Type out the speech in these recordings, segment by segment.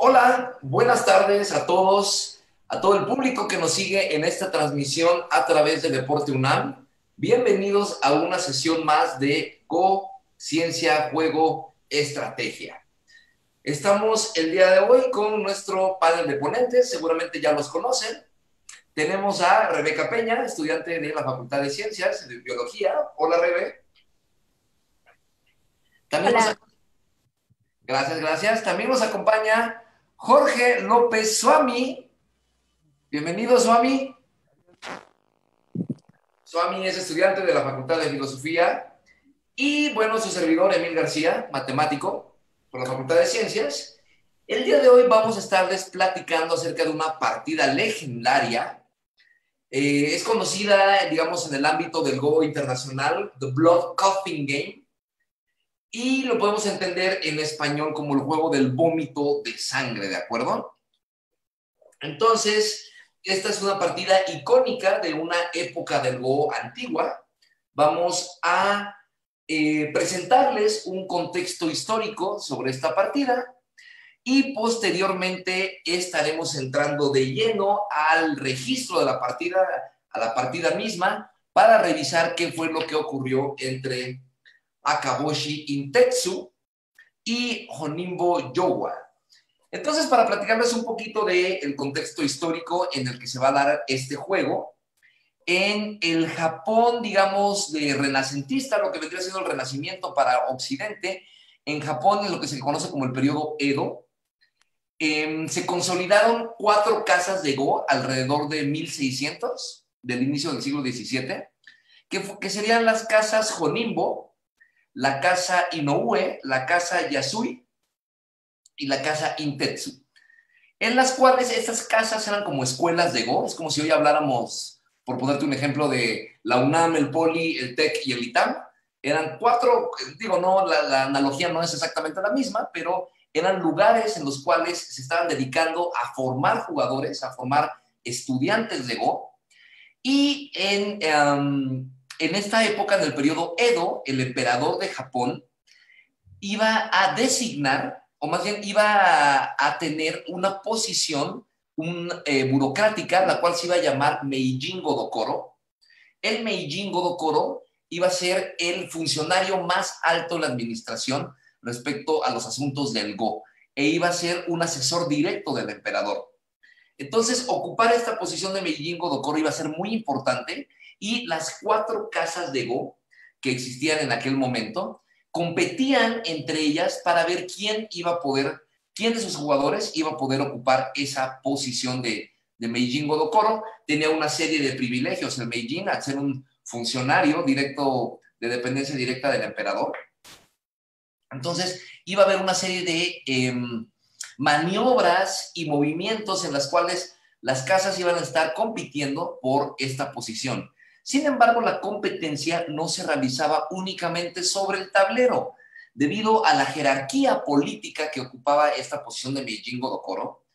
Hola, buenas tardes a todos, a todo el público que nos sigue en esta transmisión a través de Deporte UNAM. Bienvenidos a una sesión más de Go, Ciencia, Juego, Estrategia. Estamos el día de hoy con nuestro panel de ponentes, seguramente ya los conocen. Tenemos a Rebeca Peña, estudiante de la Facultad de Ciencias de Biología. Hola, Rebe. También nos, Hola, gracias, gracias. También nos acompaña Jorge López Suami. Bienvenido, Suami. Suami es estudiante de la Facultad de Filosofía y, bueno, su servidor Emil García, matemático por la Facultad de Ciencias. El día de hoy vamos a estarles platicando acerca de una partida legendaria. Es conocida, digamos, en el ámbito del Go internacional, The Blood Coughing Game, y lo podemos entender en español como el juego del vómito de sangre, ¿de acuerdo? Entonces, esta es una partida icónica de una época del Go antigua. Vamos a presentarles un contexto histórico sobre esta partida y posteriormente estaremos entrando de lleno al registro de la partida, a la partida misma, para revisar qué fue lo que ocurrió entre Akaboshi Intetsu y Honimbo Yowa. Entonces, para platicarles un poquito del contexto histórico en el que se va a dar este juego, en el Japón, digamos, de renacentista, lo que vendría siendo el renacimiento para Occidente, en Japón, en lo que se conoce como el periodo Edo, se consolidaron 4 casas de Go alrededor de 1600, del inicio del siglo XVII, que serían las casas Honimbo, la casa Inoue, la casa Yasui y la casa Intetsu, en las cuales estas casas eran como escuelas de Go. Es como si hoy habláramos, por ponerte un ejemplo, de la UNAM, el POLI, el TEC y el ITAM. Eran 4, digo, no, la analogía no es exactamente la misma, pero eran lugares en los cuales se estaban dedicando a formar jugadores, a formar estudiantes de Go. Y en esta época, en el periodo Edo, el emperador de Japón iba a designar, o más bien iba a tener una posición burocrática, la cual se iba a llamar Meijin Godokoro. El Meijin Godokoro iba a ser el funcionario más alto de la administración respecto a los asuntos del Go, e iba a ser un asesor directo del emperador. Entonces, ocupar esta posición de Meijin Godokoro iba a ser muy importante, y las 4 casas de Go que existían en aquel momento competían entre ellas para ver quién de sus jugadores iba a poder ocupar esa posición de Meijin Godokoro. Tenía una serie de privilegios el Meijin al ser un funcionario directo de dependencia directa del emperador. Entonces, iba a haber una serie de maniobras y movimientos en las cuales las casas iban a estar compitiendo por esta posición. Sin embargo, la competencia no se realizaba únicamente sobre el tablero. Debido a la jerarquía política que ocupaba esta posición de Meijin Godokoro,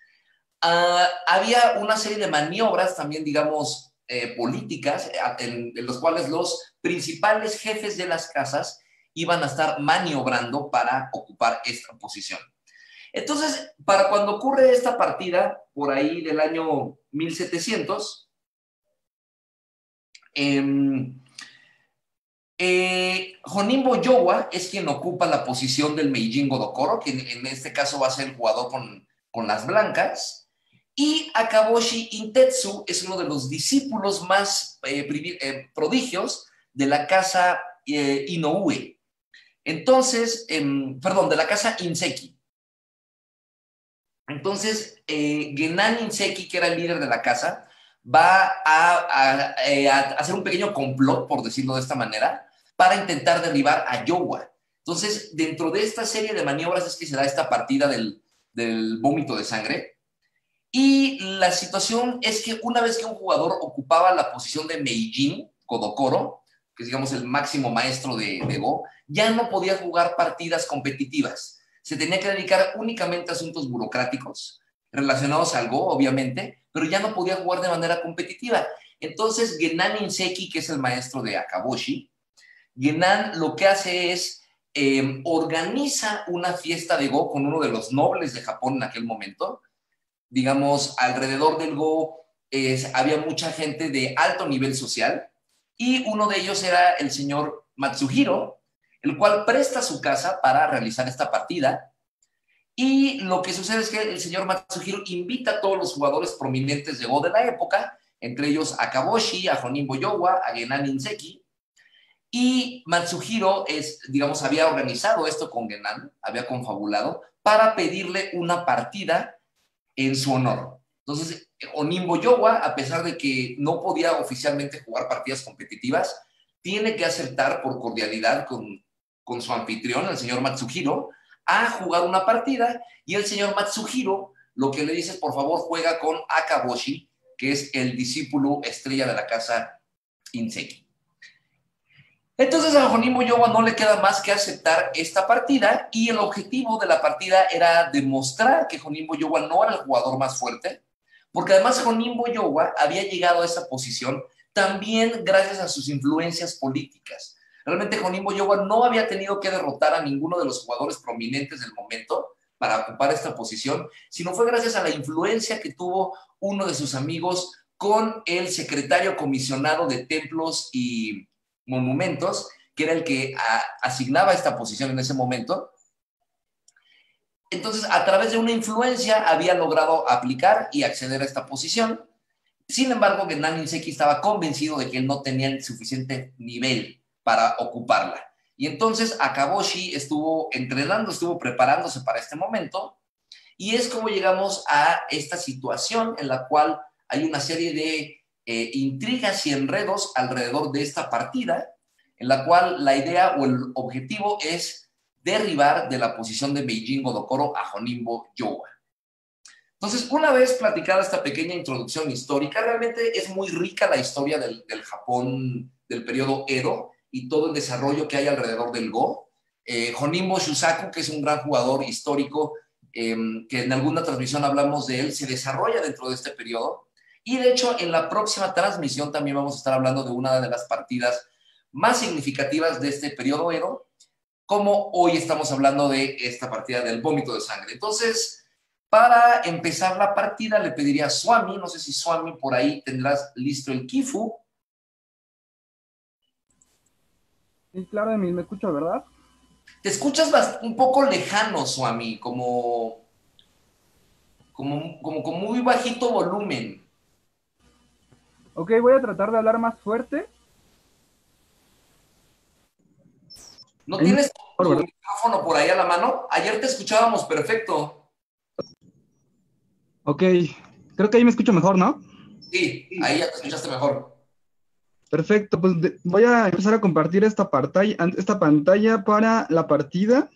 había una serie de maniobras también, digamos, políticas, en los cuales los principales jefes de las casas iban a estar maniobrando para ocupar esta posición. Entonces, para cuando ocurre esta partida, por ahí del año 1700, Honimbo Yowa es quien ocupa la posición del Meijin Godokoro, que en este caso va a ser el jugador con las blancas, y Akaboshi Intetsu es uno de los discípulos más prodigios de la casa Inoue. Entonces, perdón, de la casa Inseki. Entonces, Genan Inseki, que era el líder de la casa, va a hacer un pequeño complot, por decirlo de esta manera, para intentar derribar a Yowa. Entonces, dentro de esta serie de maniobras es que se da esta partida del vómito de sangre. Y la situación es que una vez que un jugador ocupaba la posición de Meijin Godokoro, que es, digamos, el máximo maestro de Go, ya no podía jugar partidas competitivas. Se tenía que dedicar únicamente a asuntos burocráticos relacionados al Go, obviamente, pero ya no podía jugar de manera competitiva. Entonces, Genan Inseki, que es el maestro de Akaboshi, Genan lo que hace es organiza una fiesta de Go con uno de los nobles de Japón en aquel momento. Digamos, alrededor del Go había mucha gente de alto nivel social y uno de ellos era el señor Matsuhiro, el cual presta su casa para realizar esta partida. Y lo que sucede es que el señor Matsuhiro invita a todos los jugadores prominentes de Go de la época, entre ellos a Kaboshi, a Jonin Boyowa, a Genan Inseki. Y Matsuhiro digamos, había organizado esto con Genan, había confabulado para pedirle una partida en su honor. Entonces, Onin Boyowa, a pesar de que no podía oficialmente jugar partidas competitivas, tiene que aceptar por cordialidad con su anfitrión, el señor Matsuhiro, a jugar una partida, y el señor Matsuhiro lo que le dice es, por favor, juega con Akaboshi, que es el discípulo estrella de la casa Inseki. Entonces a Jonin Boyowa no le queda más que aceptar esta partida, y el objetivo de la partida era demostrar que Jonin Boyowa no era el jugador más fuerte, porque además Jonin Boyowa había llegado a esa posición también gracias a sus influencias políticas. Realmente Jonin Boyowa no había tenido que derrotar a ninguno de los jugadores prominentes del momento para ocupar esta posición, sino fue gracias a la influencia que tuvo uno de sus amigos con el secretario comisionado de templos y monumentos, que era el que asignaba esta posición en ese momento. Entonces, a través de una influencia, había logrado aplicar y acceder a esta posición. Sin embargo, Genan Inseki estaba convencido de que él no tenía el suficiente nivel para ocuparla. Y entonces Akaboshi estuvo entrenando, estuvo preparándose para este momento, y es como llegamos a esta situación en la cual hay una serie de intrigas y enredos alrededor de esta partida, en la cual la idea o el objetivo es derribar de la posición de Meijin Godokoro a Jonin Boyowa. Entonces, una vez platicada esta pequeña introducción histórica, realmente es muy rica la historia del Japón del periodo Edo y todo el desarrollo que hay alrededor del Go. Honimbo Shusaku, que es un gran jugador histórico, que en alguna transmisión hablamos de él, se desarrolla dentro de este periodo. Y de hecho, en la próxima transmisión también vamos a estar hablando de una de las partidas más significativas de este periodo Edo, como hoy estamos hablando de esta partida del vómito de sangre. Entonces, para empezar la partida, le pediría a Swami, no sé si Swami por ahí tendrás listo el Kifu. Sí, claro, Emil, me escucho, ¿verdad? Te escuchas un poco lejano, Swami, como con muy bajito volumen. Ok, voy a tratar de hablar más fuerte. ¿No Ahí me tienes escucho tu mejor, ¿verdad? micrófono por ahí a la mano? Ayer te escuchábamos perfecto. Ok, creo que ahí me escucho mejor, ¿no? Sí, ahí ya te escuchaste mejor. Perfecto, pues voy a empezar a compartir esta pantalla para la partida.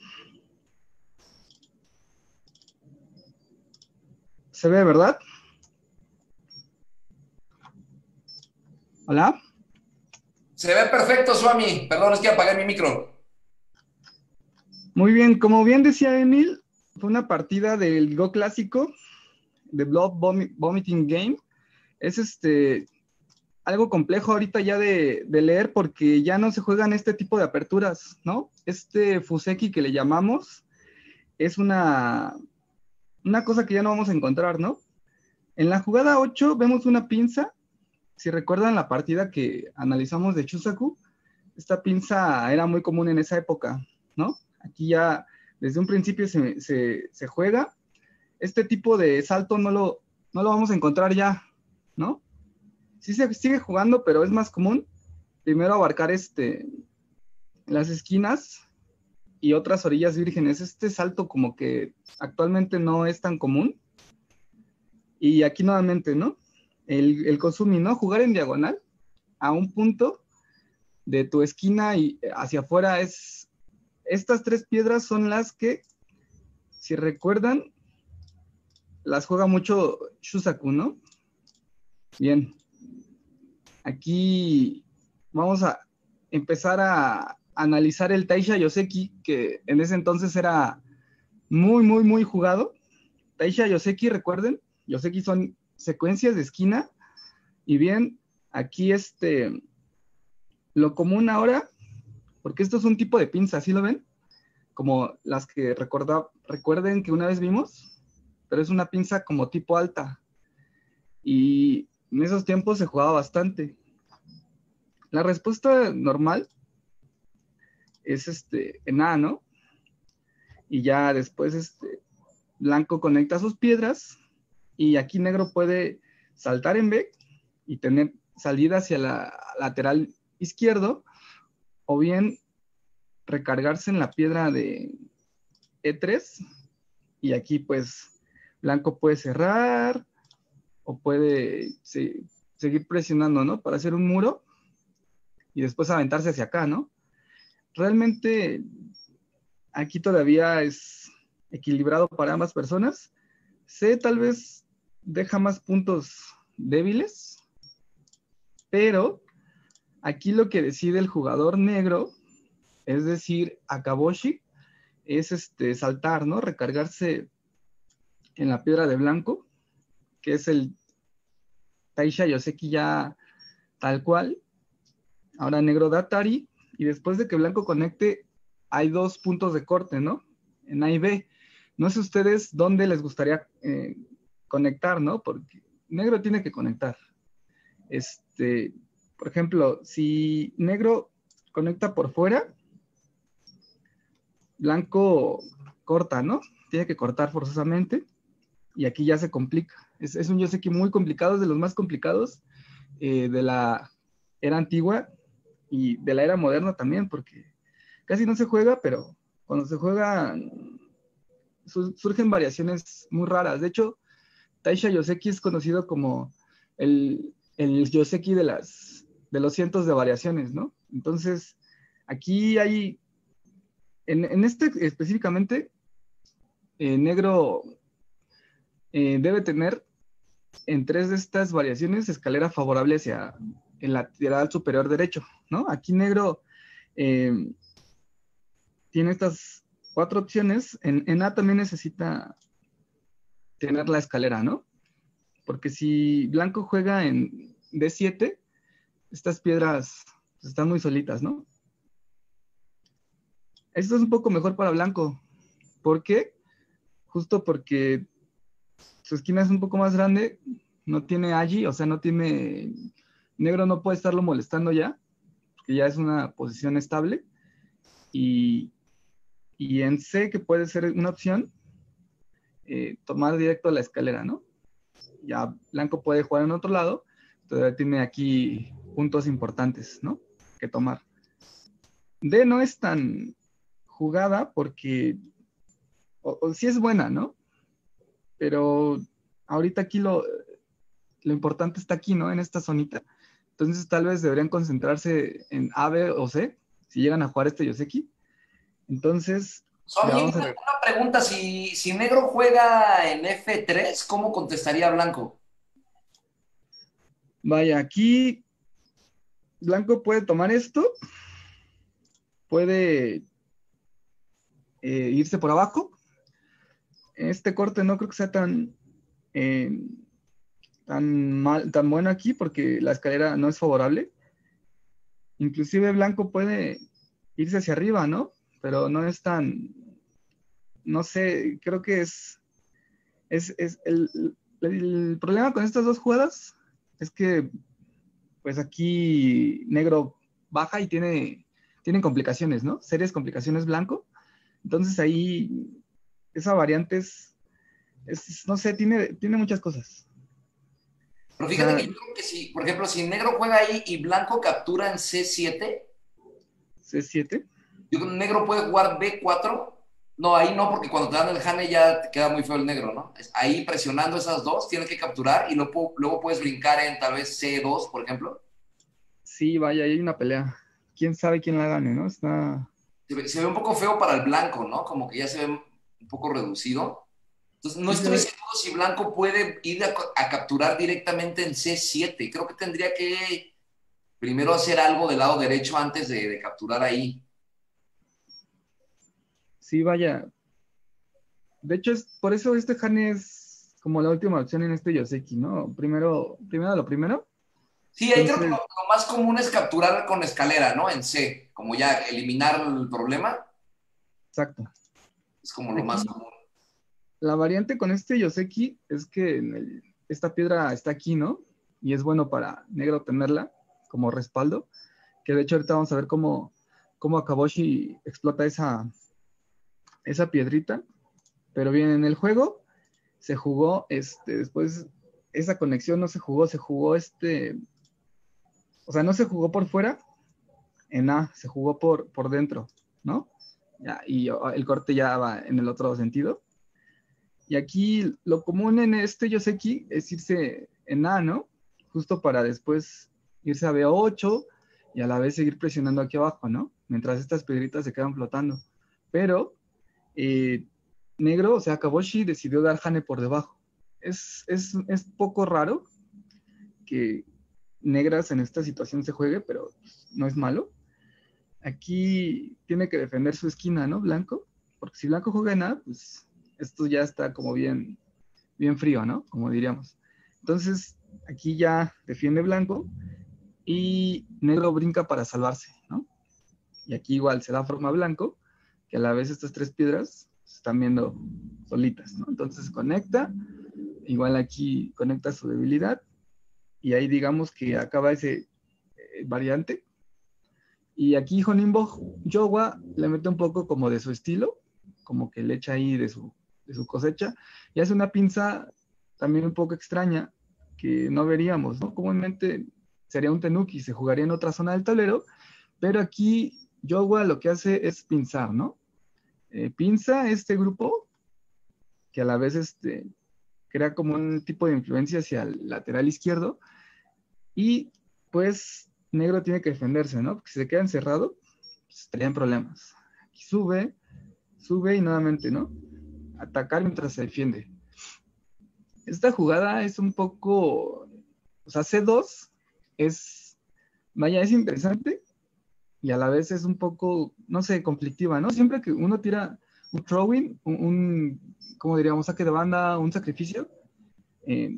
¿Se ve, verdad? ¿Hola? Se ve perfecto, Swami. Perdón, es que apagué mi micro. Muy bien, como bien decía Emil, fue una partida del Go clásico, de Vomiting Game. Es algo complejo ahorita ya de leer porque ya no se juegan este tipo de aperturas, ¿no? Este Fuseki que le llamamos es una cosa que ya no vamos a encontrar, ¿no? En la jugada 8 vemos una pinza. Si recuerdan la partida que analizamos de Chusaku, esta pinza era muy común en esa época, ¿no? Aquí ya desde un principio se juega. Este tipo de salto no lo vamos a encontrar ya, ¿no? Sí se sigue jugando, pero es más común primero abarcar las esquinas y otras orillas vírgenes. Este salto como que actualmente no es tan común. Y aquí nuevamente, ¿no? El Kozumi, ¿no? Jugar en diagonal a un punto de tu esquina y hacia afuera es... Estas tres piedras son las que, si recuerdan, las juega mucho Shusaku, ¿no? Bien. Aquí vamos a empezar a analizar el Taisha Yoseki, que en ese entonces era muy, muy, muy jugado. Taisha Yoseki, recuerden, Yoseki son secuencias de esquina. Y bien, aquí lo común ahora, porque esto es un tipo de pinza, ¿sí lo ven? como las que recuerden que una vez vimos, pero es una pinza como tipo alta. Y en esos tiempos se jugaba bastante. La respuesta normal es en A, ¿no? Y ya después blanco conecta sus piedras y aquí negro puede saltar en B y tener salida hacia la lateral izquierdo o bien recargarse en la piedra de E3 y aquí pues blanco puede cerrar o puede seguir presionando, ¿no? Para hacer un muro y después aventarse hacia acá, ¿no? Realmente aquí todavía es equilibrado para ambas personas. C tal vez deja más puntos débiles, pero aquí lo que decide el jugador negro, es decir, Akaboshi, es saltar, ¿no? Recargarse en la piedra de blanco, que es el Taisha Yoseki ya tal cual. Ahora negro da Atari, y después de que blanco conecte, hay dos puntos de corte, ¿no? En A y B. No sé ustedes dónde les gustaría conectar, ¿no? Porque negro tiene que conectar. Por ejemplo, si negro conecta por fuera, blanco corta, ¿no? Tiene que cortar forzosamente y aquí ya se complica. Es un Yoseki muy complicado, es de los más complicados de la era antigua y de la era moderna también, porque casi no se juega, pero cuando se juega surgen variaciones muy raras. De hecho, Taisha Yoseki es conocido como el Yoseki de los cientos de variaciones, ¿no? Entonces, aquí hay, en este específicamente, negro debe tener en tres de estas variaciones escalera favorable hacia el lateral superior derecho, ¿no? Aquí negro tiene estas cuatro opciones. En A también necesita tener la escalera, ¿no? Porque si blanco juega en D7, estas piedras están muy solitas, ¿no? Esto es un poco mejor para blanco. ¿Por qué? Justo porque su esquina es un poco más grande, no tiene allí, o sea, no tiene... Negro no puede estarlo molestando ya, porque ya es una posición estable. Y en C, que puede ser una opción, tomar directo la escalera, ¿no? Ya blanco puede jugar en otro lado, todavía tiene aquí puntos importantes, ¿no? Que tomar. D no es tan jugada porque o sí es buena, ¿no? Pero ahorita aquí lo importante está aquí, ¿no? En esta zonita. Entonces tal vez deberían concentrarse en A, B o C, si llegan a jugar este Yoseki. Entonces, ya Oye, vamos a una ver. pregunta, si negro juega en F3, ¿cómo contestaría blanco? Vaya, aquí blanco puede tomar esto, puede irse por abajo. Este corte no creo que sea eh, tan bueno aquí porque la escalera no es favorable. Inclusive blanco puede irse hacia arriba, ¿no? Pero no es tan, no sé, creo que es el problema con estas dos jugadas es que pues aquí negro baja y tiene complicaciones, ¿no? Serias complicaciones blanco. Entonces ahí esa variante no sé, tiene muchas cosas. Pero O fíjate que sea, yo creo que si, por ejemplo, si negro juega ahí y blanco captura en C7, C7. yo creo que negro puede jugar B4. No, ahí no, porque cuando te dan el jane ya te queda muy feo el negro, ¿no? Ahí presionando esas dos, tienes que capturar y luego puedes brincar en tal vez C2, por ejemplo. Sí, vaya, ahí hay una pelea. ¿Quién sabe quién la gane, no? Está... Se ve un poco feo para el blanco, ¿no? Como que ya se ve un poco reducido. Entonces, no Sí se estoy ve. seguro si blanco puede ir a capturar directamente en C7. Creo que tendría que primero hacer algo del lado derecho antes de capturar ahí. Sí, vaya. De hecho, por eso este Hane es como la última opción en este Yoseki, ¿no? Primero lo primero. Sí, ahí creo que lo, Entonces, lo más común es capturar con escalera, ¿no? En C, como ya eliminar el problema. exacto. Es como lo Aquí, más común. la variante con este Yoseki es que esta piedra está aquí, ¿no? Y es bueno para negro tenerla como respaldo, que de hecho ahorita vamos a ver cómo Akaboshi explota esa piedrita. Pero bien, en el juego se jugó, después esa conexión no se jugó, o sea, no se jugó por fuera en A, se jugó por dentro, ¿no? Ya, y el corte ya va en el otro sentido. Y aquí lo común en este Yoseki es irse en A, ¿no? Justo para después irse a B8 y a la vez seguir presionando aquí abajo, ¿no? Mientras estas piedritas se quedan flotando. Pero eh, negro, o sea, Kaboshi decidió dar Hane por debajo. Es poco raro que negras en esta situación se juegue, pero no es malo. Aquí tiene que defender su esquina, ¿no? Blanco, porque si blanco juega en A, pues esto ya está como bien, bien frío, ¿no? Como diríamos. Entonces, aquí ya defiende blanco y negro brinca para salvarse, ¿no? Y aquí igual se da forma blanco, que a la vez estas tres piedras se están viendo solitas, ¿no? Entonces conecta, igual aquí conecta su debilidad, y ahí digamos que acaba ese variante. Y aquí Honimbo Yowa le mete un poco como de su estilo, como que le echa ahí de su cosecha, y hace una pinza también un poco extraña que no veríamos, ¿no? Comúnmente sería un tenuki, se jugaría en otra zona del tablero, pero aquí Yowa lo que hace es pinzar, ¿no? Pinza este grupo, que a la vez crea como un tipo de influencia hacia el lateral izquierdo, y pues negro tiene que defenderse, ¿no? Porque si se queda encerrado, pues, estaría en problemas. Aquí sube y nuevamente, ¿no? Atacar mientras se defiende. Esta jugada es un poco, o sea, C2 es, vaya, es interesante y a la vez es un poco, no sé, conflictiva, ¿no? Siempre que uno tira un throwing, ¿cómo diríamos? Saque de banda, un sacrificio, eh,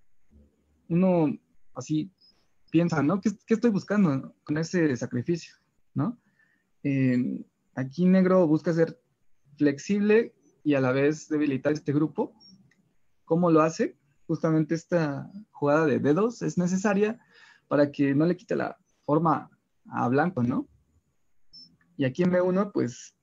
uno así piensa, ¿no? ¿Qué estoy buscando con ese sacrificio? ¿No? Eh, Aquí negro busca ser flexible y a la vez debilitar este grupo. ¿Cómo lo hace? Justamente esta jugada de dedos es necesaria para que no le quite la forma a blanco, ¿no? Y aquí en B1, pues,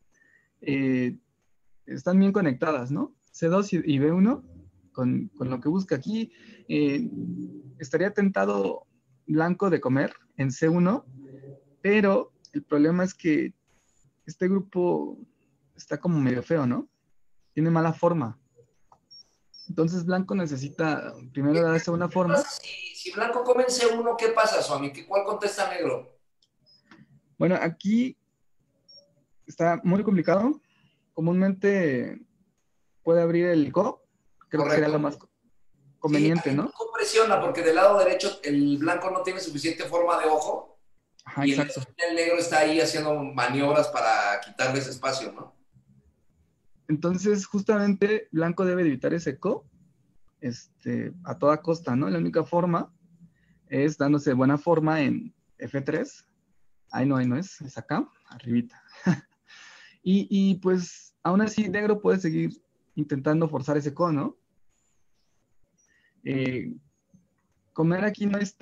están bien conectadas, ¿no? C2 y B1 con lo que busca aquí. eh, Estaría tentado blanco de comer en C1, pero el problema es que este grupo está como medio feo, ¿no? Tiene mala forma. Entonces blanco necesita primero darse una ¿Qué forma. pasa si blanco come en C1? ¿Qué pasa, Suami? ¿Cuál contesta negro? Bueno, aquí está muy complicado. Comúnmente puede abrir el Go. Creo que sería lo Correcto. más Sí, conveniente, aquí ¿no? no presiona porque del lado derecho el blanco no tiene suficiente forma de ojo Ajá, y en la exacto. esquina el negro está ahí haciendo maniobras para quitarle ese espacio, ¿no? Entonces, justamente blanco debe evitar ese Go a toda costa, ¿no? La única forma es dándose buena forma en F3. Ahí no es acá, arribita. Y pues aún así negro puede seguir intentando forzar ese cono. Eh, Comer aquí no es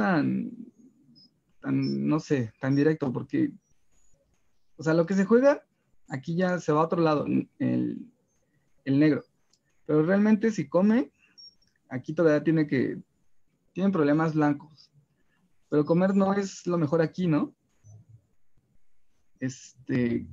no sé, tan directo, porque, o sea, lo que se juega, aquí ya se va a otro lado, el negro. Pero realmente si come, aquí todavía tienen problemas blancos. Pero comer no es lo mejor aquí, ¿no? Este,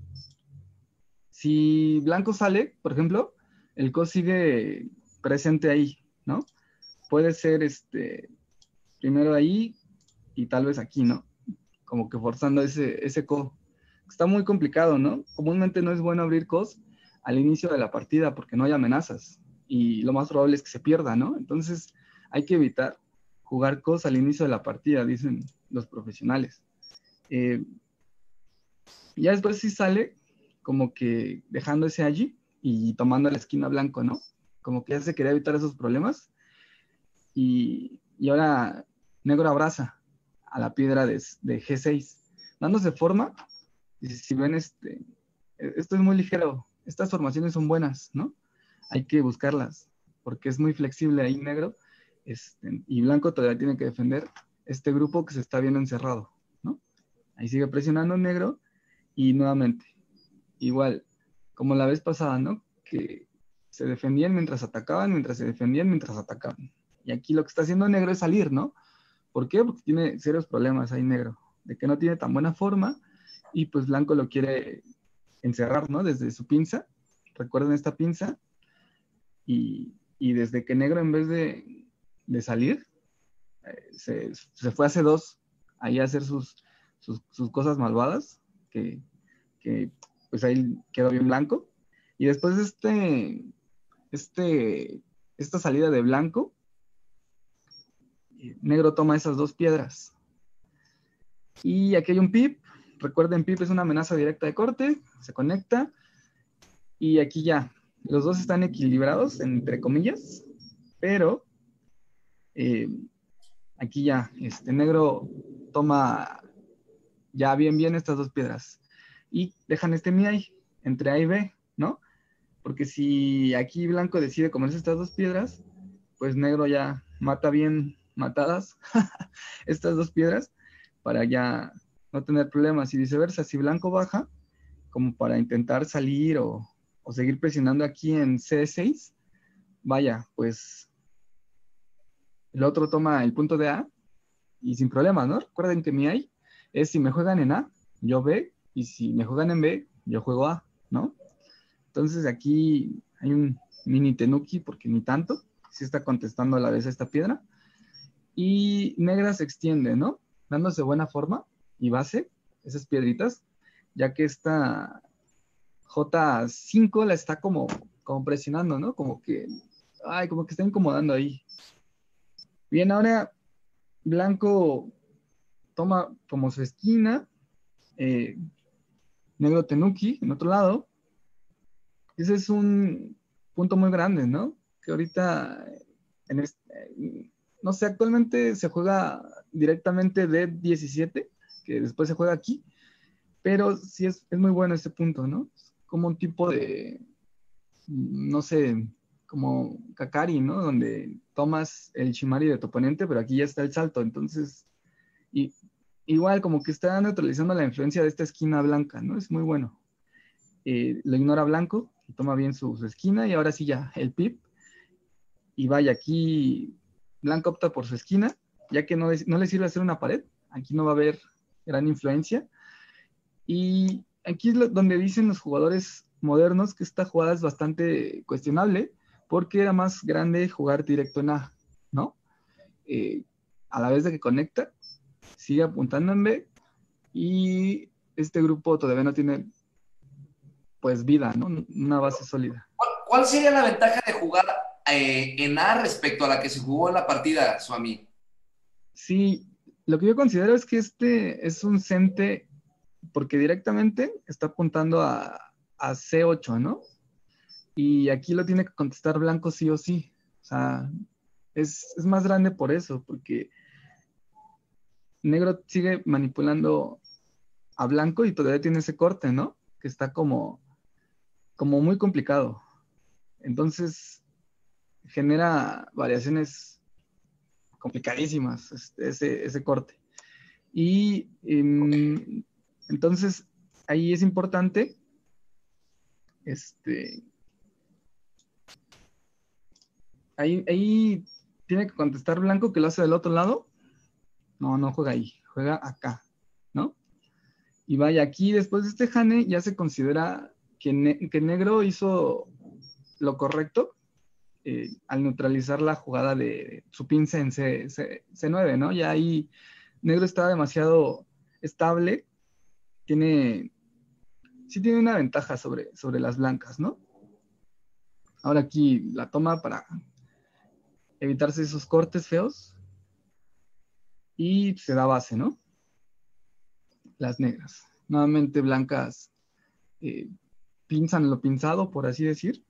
si blanco sale, por ejemplo, el co sigue presente ahí, ¿no? Puede ser primero ahí y tal vez aquí, ¿no? Como que forzando ese co. Está muy complicado, ¿no? Comúnmente no es bueno abrir cos al inicio de la partida porque no hay amenazas y lo más probable es que se pierda, ¿no? Entonces hay que evitar jugar cos al inicio de la partida, dicen los profesionales. Eh, ya después sí sale como que dejando ese allí y tomando la esquina blanco, ¿no? Como que ya se quería evitar esos problemas y ahora negro abraza a la piedra de G6, dándose forma. Y si ven, esto es muy ligero, estas formaciones son buenas, ¿no? Hay que buscarlas, porque es muy flexible ahí negro, y blanco todavía tiene que defender este grupo que se está viendo encerrado, ¿no? Ahí sigue presionando negro, y nuevamente, igual, como la vez pasada, ¿no? Que se defendían mientras atacaban, mientras se defendían mientras atacaban. Y aquí lo que está haciendo negro es salir, ¿no? ¿Por qué? Porque tiene serios problemas ahí negro, de que no tiene tan buena forma, y pues blanco lo quiere encerrar, ¿no? Desde su pinza, recuerden esta pinza, y desde que negro en vez de salir, se fue a C2 ahí a hacer sus cosas malvadas, que pues ahí quedó bien blanco. Y después esta salida de blanco, negro toma esas 2 piedras. Y aquí hay un pip. Recuerden, pip es una amenaza directa de corte. Se conecta. Y aquí ya, los dos están equilibrados, entre comillas. Pero aquí ya, negro toma ya bien estas 2 piedras. Y dejan este mi ahí, entre A y B, ¿no? Porque si aquí blanco decide comerse estas 2 piedras, pues negro ya mata bien matadas estas 2 piedras para ya no tener problemas. Y viceversa, si blanco baja, como para intentar salir o seguir presionando aquí en C6, vaya, pues el otro toma el punto de A y sin problemas, ¿no? Recuerden que mi A es si me juegan en A, yo B, y si me juegan en B, yo juego A, ¿no? Entonces aquí hay un mini tenuki, porque ni tanto, sí está contestando a la vez esta piedra. Y negra se extiende, ¿no? Dándose buena forma y base, esas piedritas, ya que esta J5 la está como presionando, ¿no? Como que está incomodando ahí. Bien, ahora blanco toma como su esquina, negro tenuki en otro lado. Ese es un punto muy grande, ¿no? Que ahorita, no sé, actualmente se juega directamente de 17, que después se juega aquí, pero sí es muy bueno este punto, ¿no? Es como un tipo de, no sé, como Kakari, ¿no? Donde tomas el Shimari de tu oponente, pero aquí ya está el salto, entonces, y, igual como que está neutralizando la influencia de esta esquina blanca, ¿no? Es muy bueno. Lo ignora blanco y toma bien su esquina, y ahora sí ya, el pip. Y vaya, aquí blanco opta por su esquina, ya que no le sirve hacer una pared, aquí no va a haber gran influencia. Y aquí es donde dicen los jugadores modernos que esta jugada es bastante cuestionable, porque era más grande jugar directo en A, ¿no? A la vez de que conecta, sigue apuntando en B, y este grupo todavía no tiene pues vida, ¿no? Una base sólida. ¿Cuál sería la ventaja de jugar en A respecto a la que se jugó en la partida, Suami? Sí, lo que yo considero es que este es un CENTE porque directamente está apuntando a C8, ¿no? Y aquí lo tiene que contestar blanco sí o sí. O sea, es más grande por eso, porque negro sigue manipulando a blanco y todavía tiene ese corte, ¿no? Que está como muy complicado. Entonces, genera variaciones complicadísimas ese corte. Y entonces, ahí es importante ahí tiene que contestar blanco, que lo hace del otro lado. No juega ahí, juega acá, ¿no? Y vaya, aquí después de este jane ya se considera que negro hizo lo correcto al neutralizar la jugada de su pinza en C9, ¿no? Ya ahí negro está demasiado estable, sí tiene una ventaja sobre las blancas, ¿no? Ahora aquí la toma para evitarse esos cortes feos y se da base, ¿no? Las negras. Nuevamente blancas pinzan lo pinzado, por así decir,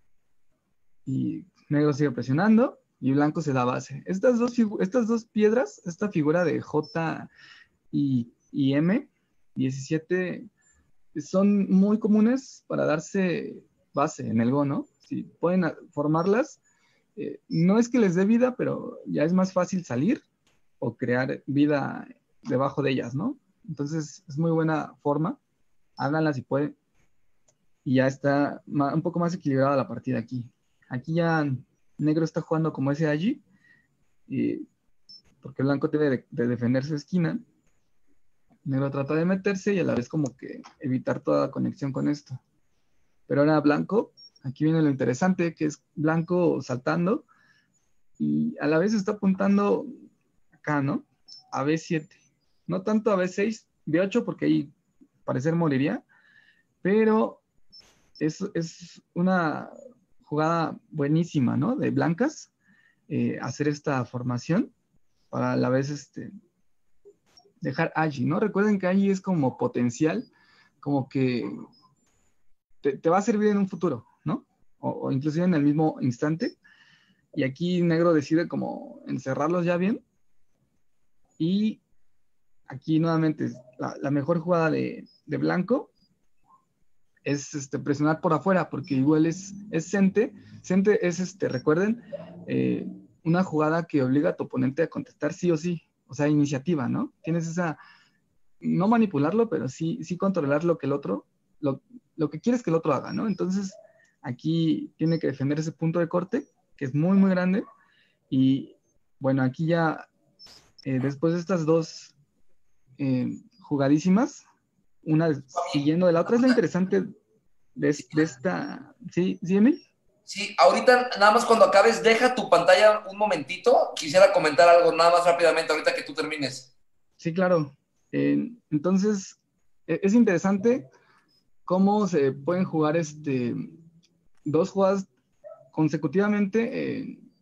y negro sigue presionando y blanco se da base. Estas dos piedras, esta figura de J y M, 17, son muy comunes para darse base en el Go, ¿no? Si pueden formarlas, no es que les dé vida, pero ya es más fácil salir o crear vida debajo de ellas, ¿no? Entonces es muy buena forma, háganla si pueden, y ya está un poco más equilibrada la partida aquí. Aquí ya negro está jugando como ese allí, porque blanco debe de defender su esquina. Negro trata de meterse y a la vez como que evitar toda conexión con esto. Pero ahora blanco, aquí viene lo interesante, que es blanco saltando y a la vez está apuntando acá, ¿no? A B7. No tanto a B6, B8 porque ahí parecer moriría, pero es una jugada buenísima, ¿no? De blancas, hacer esta formación para a la vez dejar allí, ¿no? Recuerden que allí es como potencial, como que te va a servir en un futuro, ¿no? O inclusive en el mismo instante. Y aquí negro decide como encerrarlos ya bien. Y aquí nuevamente la mejor jugada de blanco es presionar por afuera, porque igual es Sente. Sente es, recuerden, eh, una jugada que obliga a tu oponente a contestar sí o sí. O sea, iniciativa, ¿no? Tienes esa, no manipularlo, pero sí controlar lo que el otro, lo que quieres que el otro haga, ¿no? Entonces, aquí tiene que defender ese punto de corte, que es muy, muy grande. Y bueno, aquí ya, después de estas dos jugadísimas, una siguiendo de la otra, es lo interesante de esta. ¿Sí, sí, Emil? Sí, ahorita nada más cuando acabes, deja tu pantalla un momentito. Quisiera comentar algo nada más rápidamente ahorita que tú termines. Sí, claro. Entonces, es interesante cómo se pueden jugar dos jugadas consecutivamente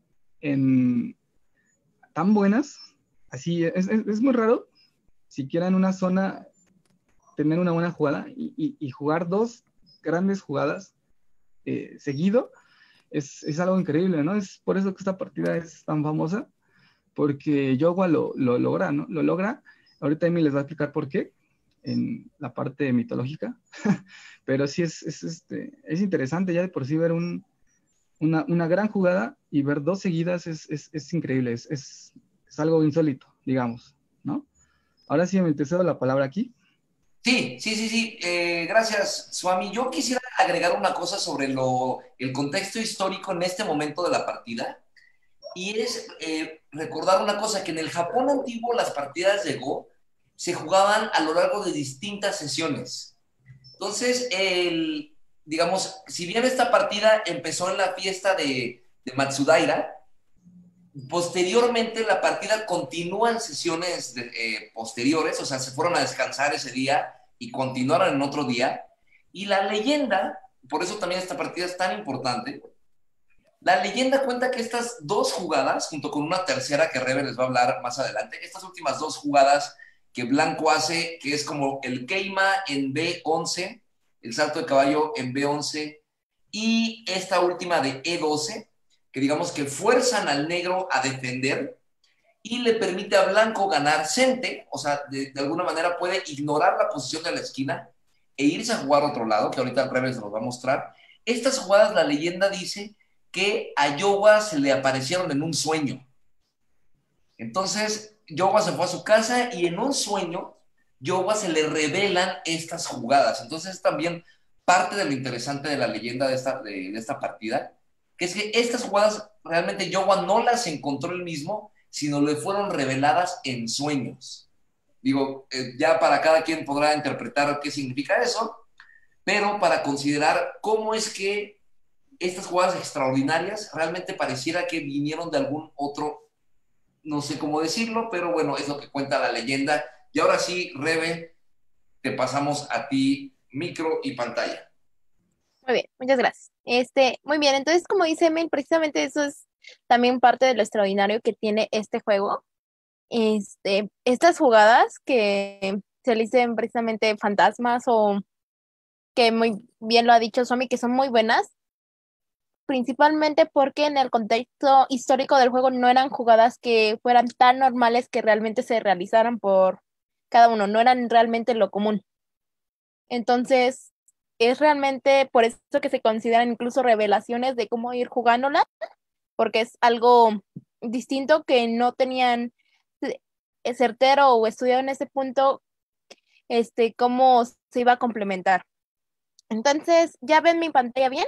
en tan buenas. Así es muy raro, siquiera en una zona, tener una buena jugada y jugar dos grandes jugadas seguido es algo increíble, ¿no? Es por eso que esta partida es tan famosa, porque Yogua lo logra, ¿no? Lo logra. Ahorita Amy les va a explicar por qué en la parte mitológica, pero sí es interesante ya de por sí ver una gran jugada y ver dos seguidas es increíble, es algo insólito, digamos, ¿no? Ahora sí, me te cedo la palabra aquí. Sí, sí, sí, sí. Gracias, Swami. Yo quisiera agregar una cosa sobre el contexto histórico en este momento de la partida. Y es recordar una cosa, que en el Japón antiguo las partidas de Go se jugaban a lo largo de distintas sesiones. Entonces, digamos, si bien esta partida empezó en la fiesta de Matsudaira, posteriormente la partida continúa en sesiones posteriores, o sea, se fueron a descansar ese día y continuaron en otro día. Y la leyenda, por eso también esta partida es tan importante, la leyenda cuenta que estas dos jugadas, junto con una tercera que Rebe les va a hablar más adelante, estas últimas dos jugadas que Blanco hace, que es como el queima en B11, el salto de caballo en B11, y esta última de E12, que digamos que fuerzan al negro a defender y le permite a Blanco ganar cente, o sea, de alguna manera puede ignorar la posición de la esquina e irse a jugar a otro lado, que ahorita Reves nos va a mostrar. Estas jugadas, la leyenda dice que a Yowa se le aparecieron en un sueño. Entonces, Yowa se fue a su casa y en un sueño, Yowa se le revelan estas jugadas. Entonces, es también parte de lo interesante de la leyenda de esta partida, que es que estas jugadas realmente Yowa no las encontró él mismo, sino le fueron reveladas en sueños. Digo, ya para cada quien podrá interpretar qué significa eso, pero para considerar cómo es que estas jugadas extraordinarias realmente pareciera que vinieron de algún otro, no sé cómo decirlo, pero bueno, es lo que cuenta la leyenda. Y ahora sí, Rebe, te pasamos a ti micro y pantalla. Muy bien, muchas gracias. Muy bien, entonces como dice Emil, precisamente eso es también parte de lo extraordinario que tiene este juego. Estas jugadas que se le dicen precisamente fantasmas o que muy bien lo ha dicho Somi, que son muy buenas, principalmente porque en el contexto histórico del juego no eran jugadas que fueran tan normales que realmente se realizaran por cada uno, no eran realmente lo común. Entonces, es realmente por eso que se consideran incluso revelaciones de cómo ir jugándola, porque es algo distinto que no tenían certero o estudiado en ese punto, cómo se iba a complementar. Entonces, ¿ya ven mi pantalla bien?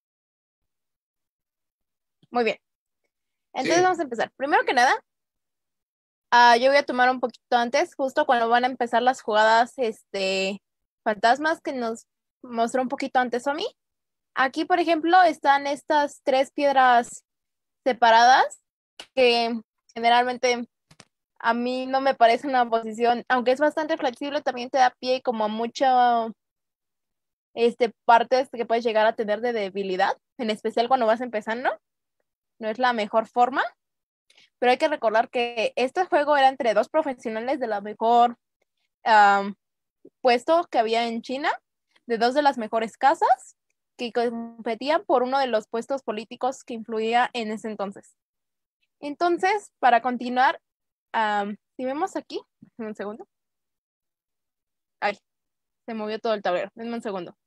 Muy bien. Entonces Sí. vamos a empezar. Primero que nada, yo voy a tomar un poquito antes, justo cuando van a empezar las jugadas fantasmas que nos mostró un poquito antes a mí. Aquí, por ejemplo, están estas 3 piedras separadas que generalmente a mí no me parece una posición, aunque es bastante flexible, también te da pie como a muchas partes que puedes llegar a tener de debilidad, en especial cuando vas empezando. No es la mejor forma, pero hay que recordar que este juego era entre 2 profesionales de la mejor puesto que había en China, de 2 de las mejores casas que competían por uno de los puestos políticos que influía en ese entonces. Entonces, para continuar, si vemos aquí, un segundo. Ay, se movió todo el tablero. Denme un segundo.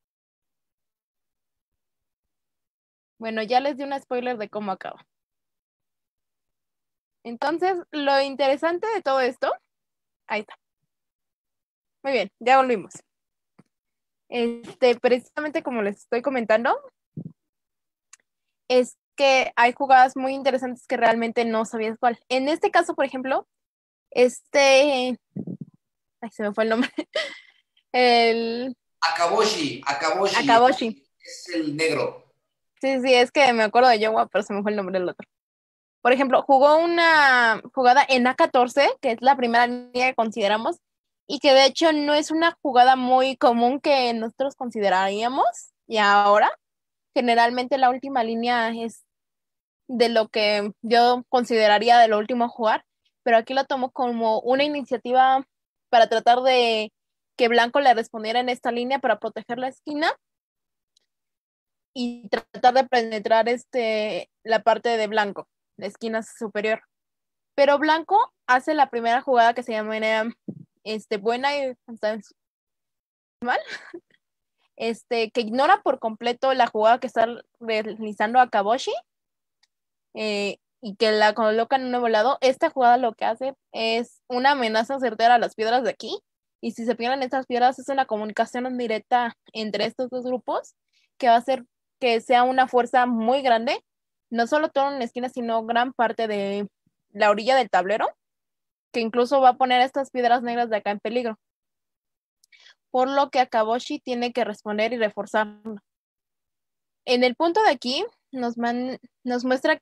Bueno, ya les di un spoiler de cómo acaba. Entonces, lo interesante de todo esto, ahí está. Muy bien, ya volvimos. Precisamente como les estoy comentando, es que hay jugadas muy interesantes que realmente no sabías cuál. En este caso, por ejemplo, ay, se me fue el nombre. El Akaboshi. Akaboshi. Es el negro. Sí, es que me acuerdo de Yowa, pero se me fue el nombre del otro. Por ejemplo, jugó una jugada en A14, que es la primera línea que consideramos, y que de hecho no es una jugada muy común que nosotros consideraríamos, y ahora generalmente la última línea es de lo que yo consideraría de lo último a jugar, pero aquí lo tomo como una iniciativa para tratar de que Blanco le respondiera en esta línea para proteger la esquina y tratar de penetrar la parte de Blanco, la esquina superior. Pero Blanco hace la primera jugada que se llama buena y mal, que ignora por completo la jugada que está realizando Akaboshi, y que la coloca en un nuevo lado. Esta jugada lo que hace es una amenaza certera a las piedras de aquí, y si se pierden estas piedras es una comunicación directa entre estos 2 grupos que va a hacer que sea una fuerza muy grande, no solo toda una esquina, sino gran parte de la orilla del tablero, que incluso va a poner estas piedras negras de acá en peligro. Por lo que Akaboshi tiene que responder y reforzarlo. En el punto de aquí nos muestra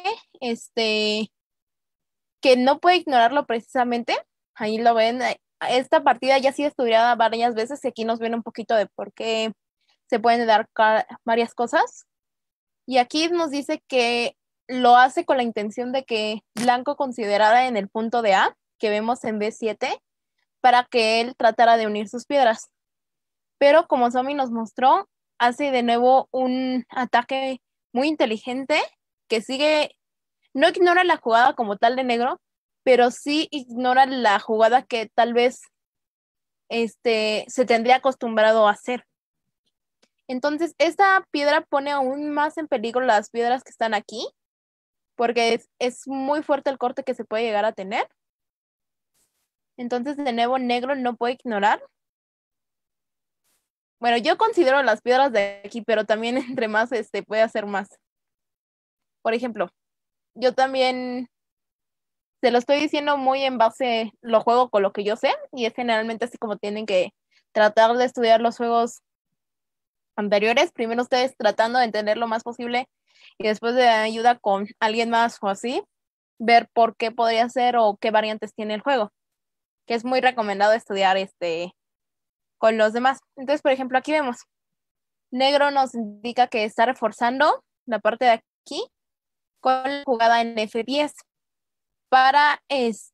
que no puede ignorarlo precisamente. Ahí lo ven. Esta partida ya ha sido estudiada varias veces y aquí nos viene un poquito de por qué se pueden dar varias cosas. Y aquí nos dice que lo hace con la intención de que Blanco considerara en el punto de A, que vemos en B7, para que él tratara de unir sus piedras. Pero como Somi nos mostró, hace de nuevo un ataque muy inteligente que no ignora la jugada como tal de negro, pero sí ignora la jugada que tal vez se tendría acostumbrado a hacer. Entonces, esta piedra pone aún más en peligro las piedras que están aquí, porque es muy fuerte el corte que se puede llegar a tener. Entonces, de nuevo, negro no puede ignorar. Bueno, yo considero las piedras de aquí, pero también entre más puede hacer más. Por ejemplo, yo también se lo estoy diciendo muy en base, lo juego con lo que yo sé, y es generalmente así como tienen que tratar de estudiar los juegos anteriores. Primero ustedes tratando de entender lo más posible y después de ayuda con alguien más o así, ver por qué podría ser o qué variantes tiene el juego, que es muy recomendado estudiar con los demás. Entonces, por ejemplo, aquí vemos, negro nos indica que está reforzando la parte de aquí con la jugada en F10 para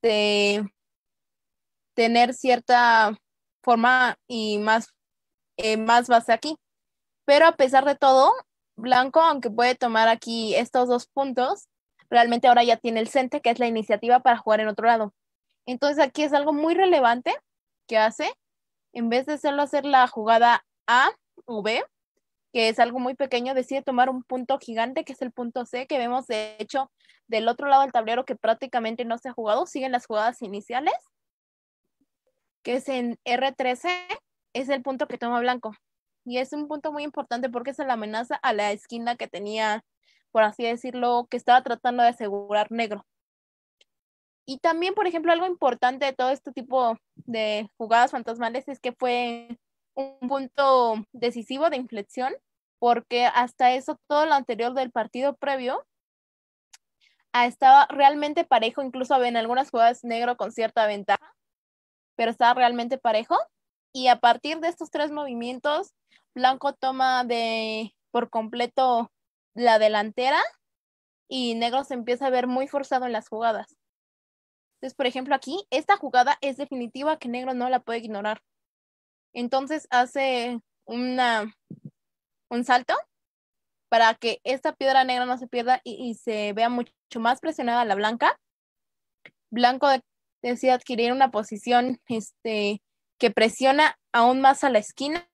tener cierta forma y más base aquí. Pero a pesar de todo, Blanco, aunque puede tomar aquí estos 2 puntos, realmente ahora ya tiene el cente, que es la iniciativa para jugar en otro lado. Entonces aquí es algo muy relevante que hace, en vez de solo hacer la jugada A o B, que es algo muy pequeño, decide tomar un punto gigante, que es el punto C, que vemos de hecho del otro lado del tablero que prácticamente no se ha jugado, siguen las jugadas iniciales, que es en R13, es el punto que toma blanco. Y es un punto muy importante porque es la amenaza a la esquina que tenía, por así decirlo, que estaba tratando de asegurar negro. Y también, por ejemplo, algo importante de todo este tipo de jugadas fantasmales es que fue un punto decisivo de inflexión, porque hasta eso todo lo anterior del partido previo estaba realmente parejo, incluso en algunas jugadas negro con cierta ventaja, pero estaba realmente parejo. Y a partir de estos 3 movimientos, blanco toma por completo la delantera y negro se empieza a ver muy forzado en las jugadas. Entonces, por ejemplo, aquí, esta jugada es definitiva que negro no la puede ignorar. Entonces hace un salto para que esta piedra negra no se pierda y se vea mucho más presionada la blanca. Blanco decide adquirir una posición que presiona aún más a la esquina,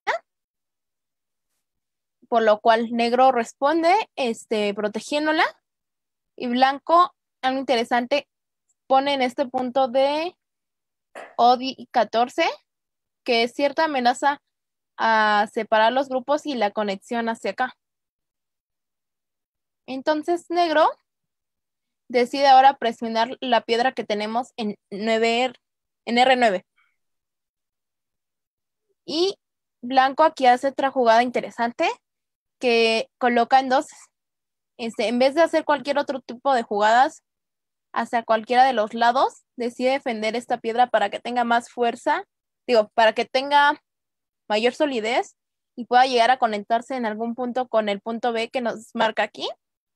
por lo cual negro responde protegiéndola, y blanco, algo interesante, pone en este punto de ODI 14, que es cierta amenaza a separar los grupos y la conexión hacia acá. Entonces negro decide ahora presionar la piedra que tenemos en R9. Y blanco aquí hace otra jugada interesante que coloca en 2. En vez de hacer cualquier otro tipo de jugadas hacia cualquiera de los lados, decide defender esta piedra para que tenga más fuerza, para que tenga mayor solidez y pueda llegar a conectarse en algún punto con el punto B que nos marca aquí.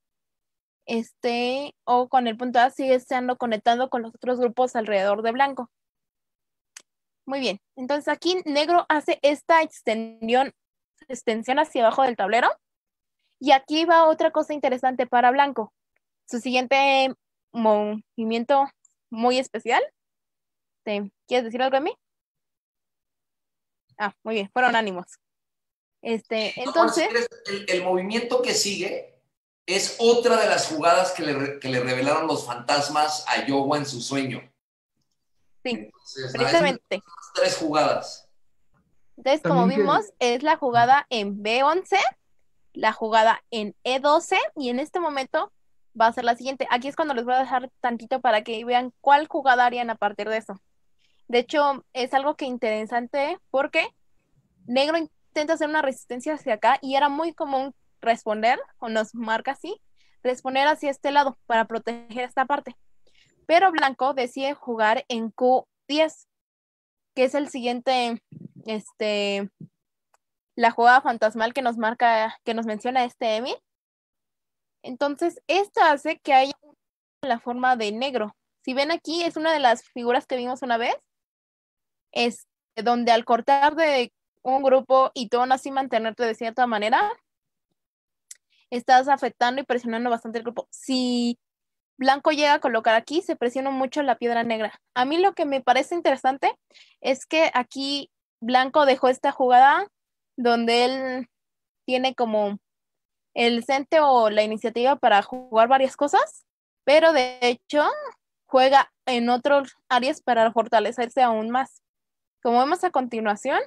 O con el punto A sigue estando conectando con los otros grupos alrededor de blanco. Muy bien, entonces aquí negro hace esta extensión hacia abajo del tablero, y aquí va otra cosa interesante para blanco. Su siguiente movimiento muy especial. ¿Quieres decir algo de mí? Muy bien, fueron ánimos. Entonces... el movimiento que sigue es otra de las jugadas que le revelaron los fantasmas a Yowa en su sueño. Sí, entonces, precisamente. 3 jugadas. Entonces, como vimos, es la jugada en B11, la jugada en E12, y en este momento va a ser la siguiente. Aquí es cuando les voy a dejar tantito para que vean cuál jugada harían a partir de eso. De hecho, es algo que interesante porque negro intenta hacer una resistencia hacia acá y era muy común responder, o nos marca así, responder hacia este lado para proteger esta parte. Pero blanco decide jugar en Q10, que es el siguiente, la jugada fantasmal que nos marca, que nos menciona Emil. Entonces, esto hace que haya la forma de negro. Si ven aquí, es una de las figuras que vimos una vez, es donde al cortar de un grupo y tú aún así mantenerte de cierta manera, estás afectando y presionando bastante el grupo. Si blanco llega a colocar aquí, se presiona mucho la piedra negra. A mí lo que me parece interesante es que aquí blanco dejó esta jugada donde él tiene como el centro o la iniciativa para jugar varias cosas, pero de hecho juega en otras áreas para fortalecerse aún más. Como vemos a continuación,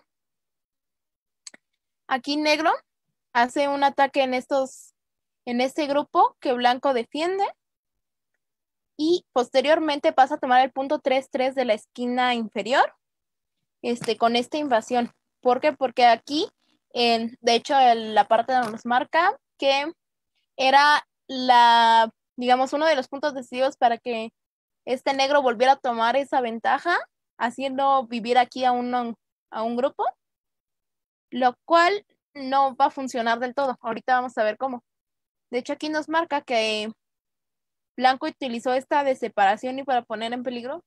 aquí negro hace un ataque en este grupo que blanco defiende, y posteriormente pasa a tomar el punto 3-3 de la esquina inferior con esta invasión. ¿Por qué? Porque aquí, de hecho, la parte donde nos marca que era digamos, uno de los puntos decisivos para que este negro volviera a tomar esa ventaja, haciendo vivir aquí a un grupo, lo cual no va a funcionar del todo. Ahorita vamos a ver cómo. De hecho, aquí nos marca que blanco utilizó esta de separación y para poner en peligro.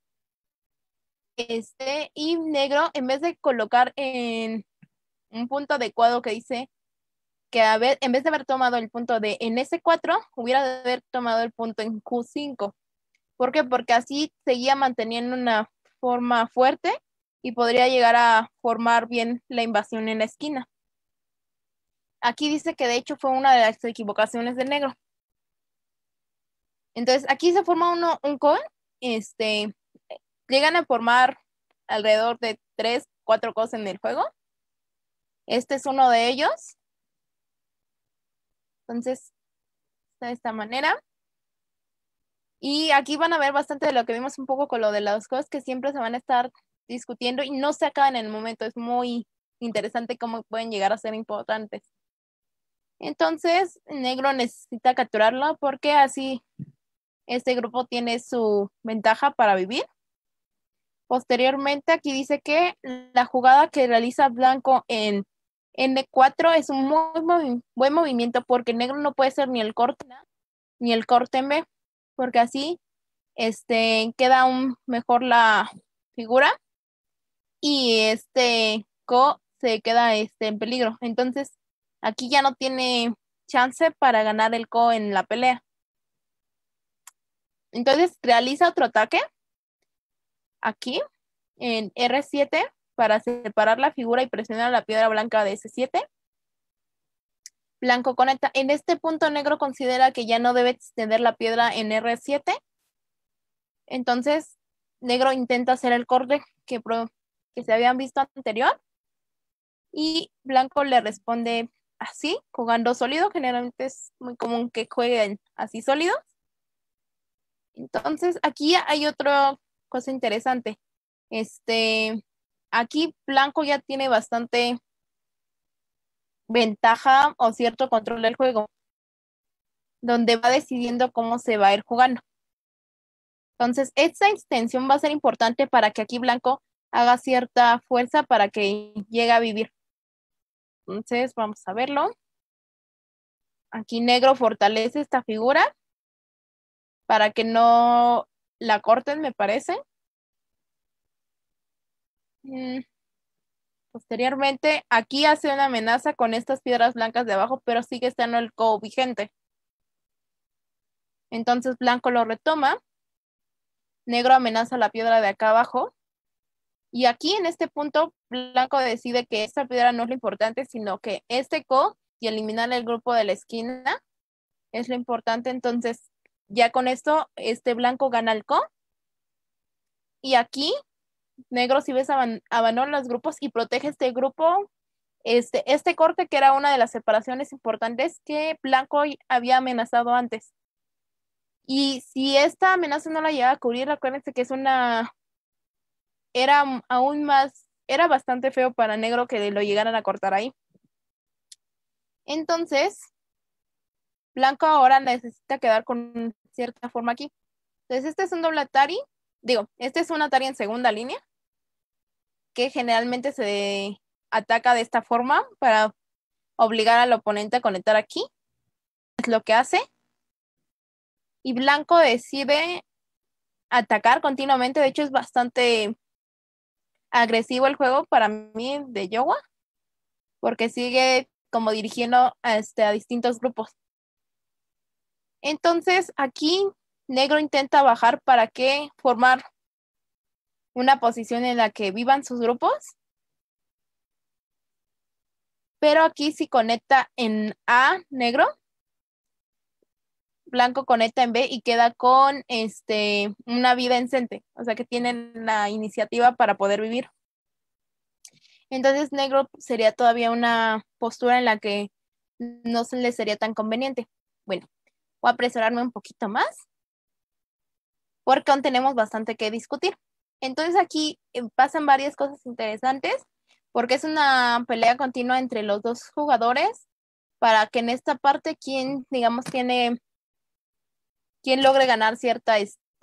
Y negro, en vez de colocar en un punto adecuado que dice que en vez de haber tomado el punto en S4, hubiera de haber tomado el punto en Q5. ¿Por qué? Porque así seguía manteniendo una forma fuerte y podría llegar a formar bien la invasión en la esquina. Aquí dice que de hecho fue una de las equivocaciones del negro. Entonces aquí se forma un con, llegan a formar alrededor de 3, 4 cos en el juego. Este es uno de ellos. Entonces, está de esta manera. Y aquí van a ver bastante de lo que vimos un poco con lo de las cosas que siempre se van a estar discutiendo y no se acaban en el momento. Es muy interesante cómo pueden llegar a ser importantes. Entonces, negro necesita capturarlo porque así este grupo tiene su ventaja para vivir. Posteriormente, aquí dice que la jugada que realiza blanco en N4 es un muy buen movimiento porque negro no puede ser ni el corte A ni el corte en B, porque así queda aún mejor la figura y co se queda en peligro. Entonces, aquí ya no tiene chance para ganar el co en la pelea. Entonces, realiza otro ataque aquí en R7 para separar la figura y presionar la piedra blanca de S7. Blanco conecta. En este punto negro considera que ya no debe extender la piedra en R7. Entonces, negro intenta hacer el corte que se habían visto anterior. Y blanco le responde así, jugando sólido. Generalmente es muy común que jueguen así sólidos. Entonces, aquí hay otra cosa interesante. Aquí blanco ya tiene bastante ventaja o cierto control del juego, donde va decidiendo cómo se va a ir jugando. Entonces, esta extensión va a ser importante para que aquí blanco haga cierta fuerza para que llegue a vivir. Entonces, vamos a verlo. Aquí negro fortalece esta figura para que no la corten, me parece. Posteriormente, aquí hace una amenaza con estas piedras blancas de abajo, pero sigue estando el co vigente. Entonces blanco lo retoma. Negro amenaza la piedra de acá abajo. Y aquí en este punto, blanco decide que esta piedra no es lo importante, sino que este co y eliminar el grupo de la esquina es lo importante. Entonces, ya con esto, blanco gana el co. Y aquí, negro, si ves, abandona los grupos y protege este grupo. Este corte que era una de las separaciones importantes que blanco había amenazado antes. Y si esta amenaza no la llegaba a cubrir, acuérdense que era bastante feo para negro que lo llegaran a cortar ahí. Entonces, blanco ahora necesita quedar con cierta forma aquí. Entonces, este es un doble Atari. Este es un Atari en segunda línea, que generalmente se ataca de esta forma para obligar al oponente a conectar aquí. Es lo que hace. Y blanco decide atacar continuamente. De hecho, es bastante agresivo el juego para mí de Yowa, porque sigue como dirigiendo a distintos grupos. Entonces, aquí negro intenta bajar para que formar una posición en la que vivan sus grupos. Pero aquí si conecta en A negro, blanco conecta en B y queda con una vida encente, o sea que tienen la iniciativa para poder vivir. Entonces negro sería todavía una postura en la que no se le sería tan conveniente. Bueno, voy a apresurarme un poquito más porque aún tenemos bastante que discutir. Entonces aquí pasan varias cosas interesantes porque es una pelea continua entre los dos jugadores para que en esta parte quien logre ganar cierta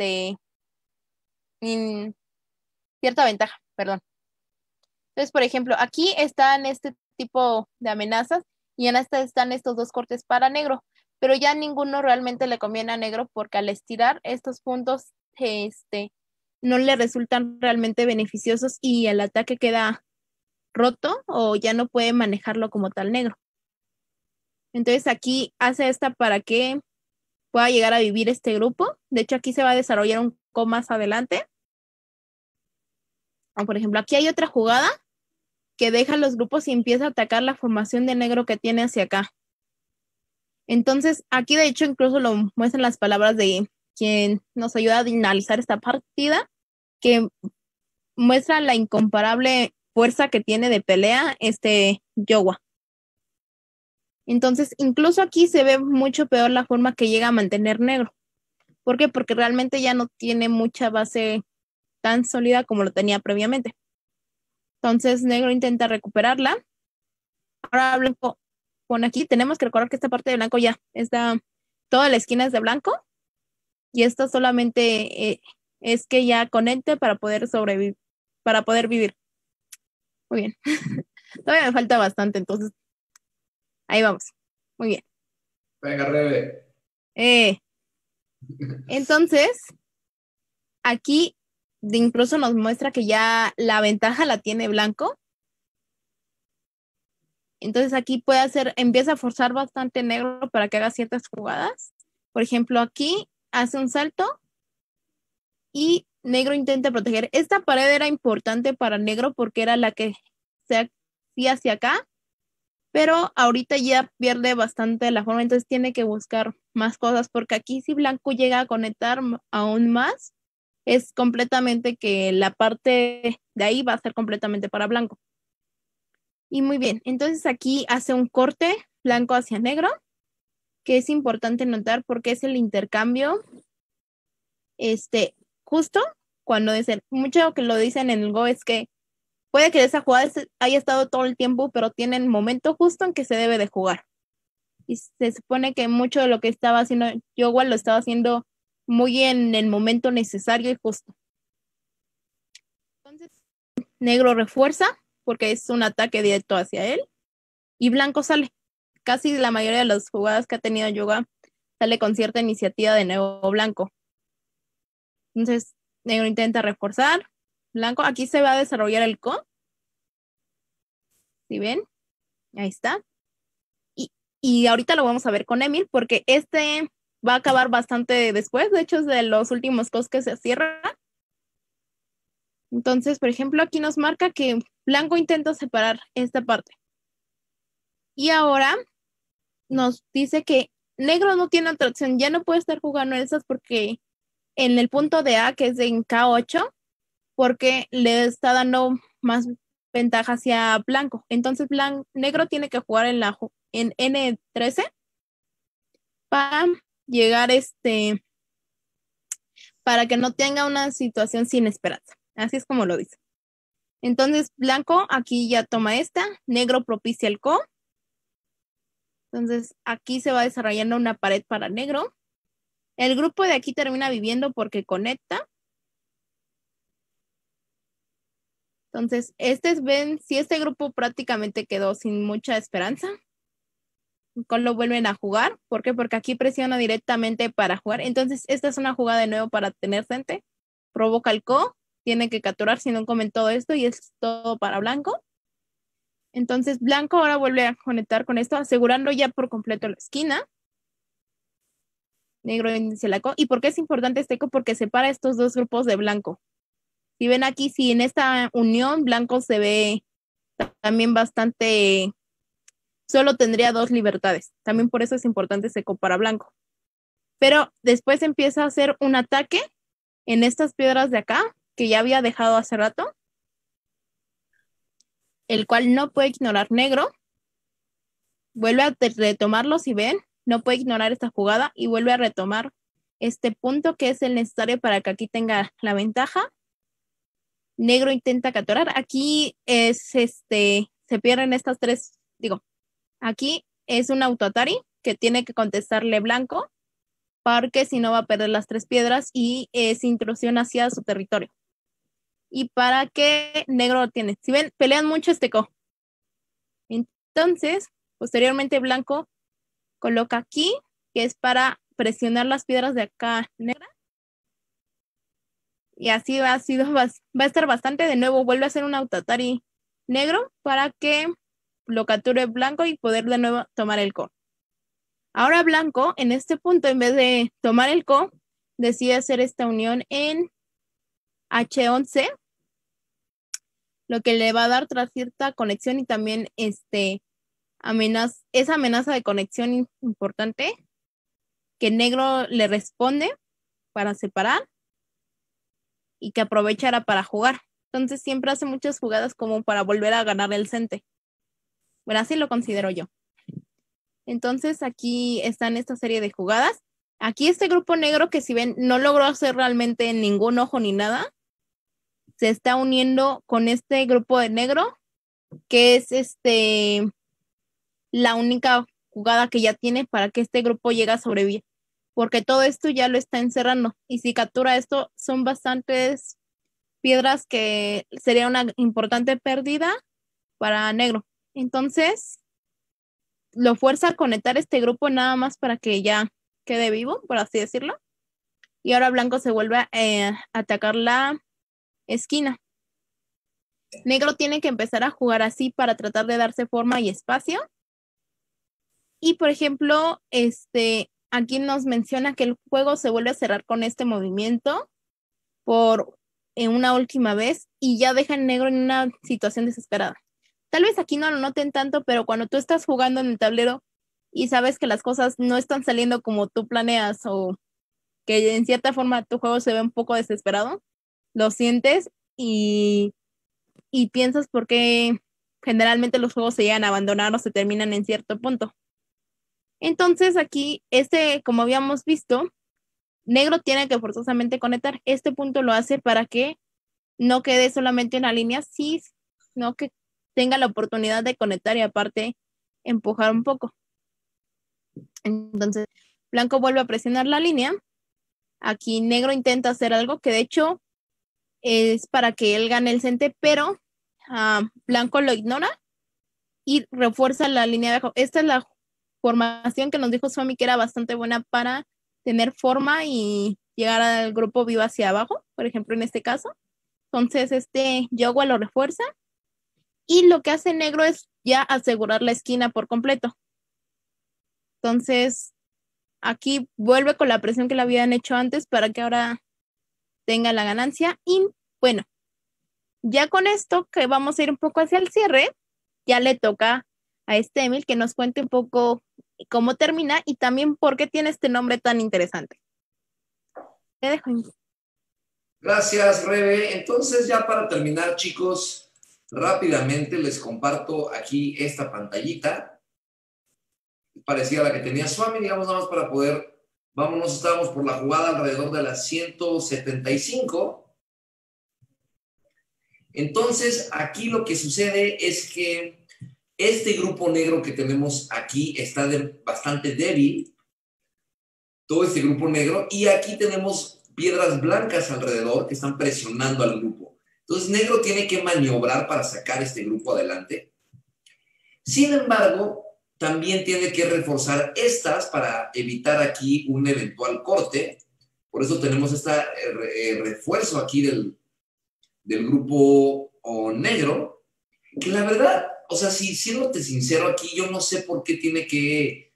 ventaja, perdón. Entonces, por ejemplo, aquí están este tipo de amenazas y en esta están estos dos cortes para negro, pero ya ninguno realmente le conviene a negro porque al estirar estos puntos no le resultan realmente beneficiosos y el ataque queda roto o ya no puede manejarlo como tal negro. Entonces aquí hace esta para que pueda llegar a vivir este grupo. De hecho, aquí se va a desarrollar un co más adelante. por ejemplo, aquí hay otra jugada que deja los grupos y empieza a atacar la formación de negro que tiene hacia acá. Entonces, aquí de hecho incluso lo muestran las palabras de quien nos ayuda a analizar esta partida, que muestra la incomparable fuerza que tiene de pelea Yowa. Entonces, incluso aquí se ve mucho peor la forma que llega a mantener negro. ¿Por qué? Porque realmente ya no tiene mucha base tan sólida como lo tenía previamente. Entonces, negro intenta recuperarla. Ahora blanco pone aquí. Tenemos que recordar que esta parte de blanco ya está, toda la esquina es de blanco. Y esto solamente es que ya conecte para poder sobrevivir, para poder vivir. Muy bien. Todavía me falta bastante, entonces ahí vamos. Muy bien. Venga, Rebe. Entonces, aquí incluso nos muestra que ya la ventaja la tiene blanco. Entonces aquí empieza a forzar bastante negro para que haga ciertas jugadas. Por ejemplo, aquí hace un salto y negro intenta proteger. Esta pared era importante para negro porque era la que se hacía hacia acá, pero ahorita ya pierde bastante la forma, entonces tiene que buscar más cosas, porque aquí si blanco llega a conectar aún más, es completamente que la parte de ahí va a ser completamente para blanco. Y muy bien, entonces aquí hace un corte blanco hacia negro, que es importante notar porque es el intercambio, justo cuando dicen, mucho que lo dicen en el Go es que puede que esa jugada haya estado todo el tiempo, pero tiene el momento justo en que se debe de jugar. Y se supone que mucho de lo que estaba haciendo Yowa lo estaba haciendo muy en el momento necesario y justo. Entonces, negro refuerza porque es un ataque directo hacia él y blanco sale. Casi la mayoría de las jugadas que ha tenido Yowa sale con cierta iniciativa de nuevo blanco. Entonces, negro intenta reforzar. Blanco, aquí se va a desarrollar el Ko. ¿Sí ven? Ahí está. Y ahorita lo vamos a ver con Emil, porque va a acabar bastante después. De hecho, es de los últimos Kos que se cierra. Entonces, por ejemplo, aquí nos marca que blanco intenta separar esta parte. Y ahora nos dice que negro no tiene otra opción. Ya no puede estar jugando esas porque en el punto de A, que es en K8, porque le está dando más ventaja hacia blanco. Entonces, negro tiene que jugar en N13 para llegar para que no tenga una situación sin esperanza. Así es como lo dice. Entonces, blanco aquí ya toma esta, negro propicia el Ko. Entonces, aquí se va desarrollando una pared para negro. El grupo de aquí termina viviendo porque conecta. Entonces, ven, si este grupo prácticamente quedó sin mucha esperanza, lo vuelven a jugar. ¿Por qué? Porque aquí presiona directamente para jugar. Entonces, esta es una jugada de nuevo para tener gente. Provoca el Ko, tiene que capturar, si no comen todo esto, y es todo para blanco. Entonces, blanco ahora vuelve a conectar con esto, asegurando ya por completo la esquina. Negro inicia la Ko. ¿Y por qué es importante este Ko? Porque separa estos dos grupos de blanco. Si ven aquí, si en esta unión blanco se ve también bastante, solo tendría 2 libertades. También por eso es importante ese Ko para blanco. Pero después empieza a hacer un ataque en estas piedras de acá, que ya había dejado hace rato, el cual no puede ignorar negro. Vuelve a retomarlo, si ven, no puede ignorar esta jugada y vuelve a retomar este punto que es el necesario para que aquí tenga la ventaja. Negro intenta capturar. Aquí se pierden estas tres, aquí es un autoatari que tiene que contestarle blanco, porque si no va a perder las 3 piedras y es intrusión hacia su territorio. Y para que negro lo tiene. Si ven, pelean mucho este Ko. Entonces, posteriormente blanco coloca aquí, que es para presionar las piedras de acá negra. Y así va a estar bastante. De nuevo vuelve a hacer un autoatari negro para que lo capture blanco y poder de nuevo tomar el Ko. Ahora blanco, en este punto, en vez de tomar el Ko, decide hacer esta unión en H11 lo que le va a dar tras cierta conexión y también esa amenaza de conexión importante que negro le responde para separar y que aprovechara para jugar. Entonces siempre hace muchas jugadas como para volver a ganar el cente. Bueno, así lo considero yo. Entonces aquí están esta serie de jugadas. Aquí este grupo negro, que si ven no logró hacer realmente ningún ojo ni nada, se está uniendo con este grupo de negro, que es la única jugada que ya tiene para que este grupo llegue a sobrevivir, porque todo esto ya lo está encerrando, y si captura esto son bastantes piedras que sería una importante pérdida para negro. Entonces lo fuerza a conectar este grupo nada más para que ya quede vivo, por así decirlo, y ahora blanco se vuelve a atacar la esquina. Negro tiene que empezar a jugar así para tratar de darse forma y espacio. Y por ejemplo, aquí nos menciona que el juego se vuelve a cerrar con este movimiento por una última vez y ya deja al negro en una situación desesperada. Tal vez aquí no lo noten tanto, pero cuando tú estás jugando en el tablero y sabes que las cosas no están saliendo como tú planeas o que en cierta forma tu juego se ve un poco desesperado, lo sientes y piensas por qué generalmente los juegos se llegan a abandonar o se terminan en cierto punto. Entonces aquí, como habíamos visto, negro tiene que forzosamente conectar. Este punto lo hace para que no quede solamente una línea, sino que tenga la oportunidad de conectar y aparte empujar un poco. Entonces, blanco vuelve a presionar la línea. Aquí negro intenta hacer algo que de hecho es para que él gane el cente, pero blanco lo ignora y refuerza la línea de abajo. Esta es la formación que nos dijo Swami que era bastante buena para tener forma y llegar al grupo vivo hacia abajo, por ejemplo en este caso. Entonces Yogua lo refuerza y lo que hace negro es ya asegurar la esquina por completo. Entonces aquí vuelve con la presión que le habían hecho antes para que ahora tenga la ganancia. Y bueno, ya con esto que vamos a ir un poco hacia el cierre, ya le toca a Emil que nos cuente un poco cómo termina y también por qué tiene este nombre tan interesante. Te dejo. Gracias, Rebe. Entonces, ya para terminar, chicos, rápidamente les comparto aquí esta pantallita. Parecía la que tenía Swami, digamos, nada más para poder... Vámonos, estábamos por la jugada alrededor de las 175. Entonces, aquí lo que sucede es que este grupo negro que tenemos aquí está bastante débil, todo este grupo negro, y aquí tenemos piedras blancas alrededor que están presionando al grupo. Entonces, negro tiene que maniobrar para sacar este grupo adelante. Sin embargo, también tiene que reforzar estas para evitar aquí un eventual corte. Por eso tenemos este refuerzo aquí del grupo negro, que la verdad, o sea, si siéndote sincero aquí, yo no sé por qué tiene que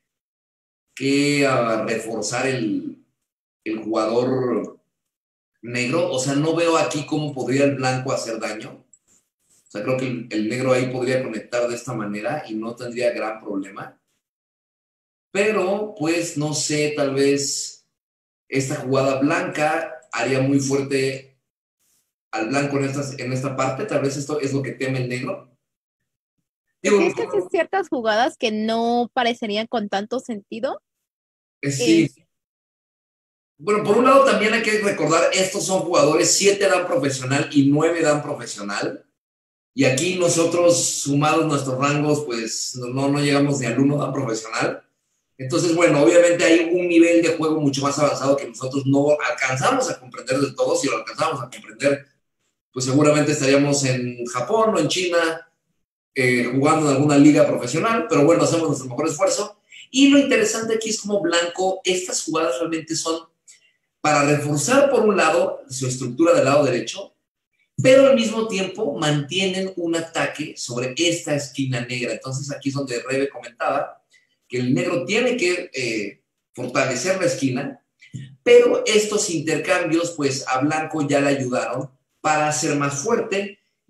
reforzar el jugador negro. O sea, no veo aquí cómo podría el blanco hacer daño. O sea, creo que el negro ahí podría conectar de esta manera y no tendría gran problema. Pero, pues, no sé, tal vez esta jugada blanca haría muy fuerte al blanco en esta parte. Tal vez esto es lo que teme el negro. Digo, es que hay ciertas jugadas que no parecerían con tanto sentido. Sí. Bueno, por un lado también hay que recordar, estos son jugadores, 7 dan profesional y 9 dan profesional. Y aquí nosotros, sumados nuestros rangos, pues no llegamos ni al 1 dan profesional. Entonces, bueno, obviamente hay un nivel de juego mucho más avanzado que nosotros no alcanzamos a comprender del todo. Si lo alcanzamos a comprender, pues seguramente estaríamos en Japón o en China jugando en alguna liga profesional, pero bueno, hacemos nuestro mejor esfuerzo. Y lo interesante aquí es como blanco, estas jugadas realmente son para reforzar por un lado su estructura del lado derecho, pero al mismo tiempo mantienen un ataque sobre esta esquina negra. Entonces aquí es donde Rebe comentaba que el negro tiene que fortalecer la esquina, pero estos intercambios pues a blanco ya le ayudaron para ser más fuerte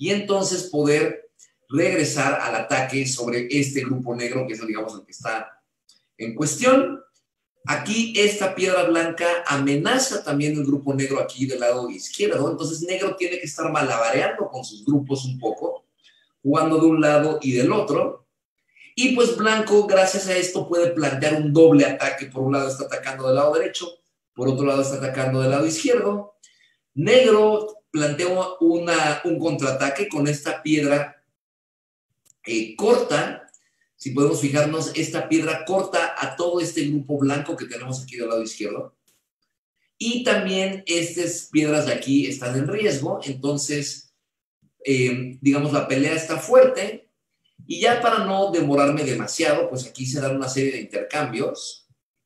y entonces poder regresar al ataque sobre este grupo negro, que es, digamos, el que está en cuestión. Aquí esta piedra blanca amenaza también el grupo negro aquí del lado izquierdo, entonces negro tiene que estar malabareando con sus grupos un poco, jugando de un lado y del otro, y pues blanco, gracias a esto, puede plantear un doble ataque. Por un lado está atacando del lado derecho, por otro lado está atacando del lado izquierdo. Negro plantea un contraataque con esta piedra corta. Si podemos fijarnos, esta piedra corta a todo este grupo blanco que tenemos aquí del lado izquierdo. Y también estas piedras de aquí están en riesgo, entonces, digamos, la pelea está fuerte. Y ya para no demorarme demasiado, pues aquí se dan una serie de intercambios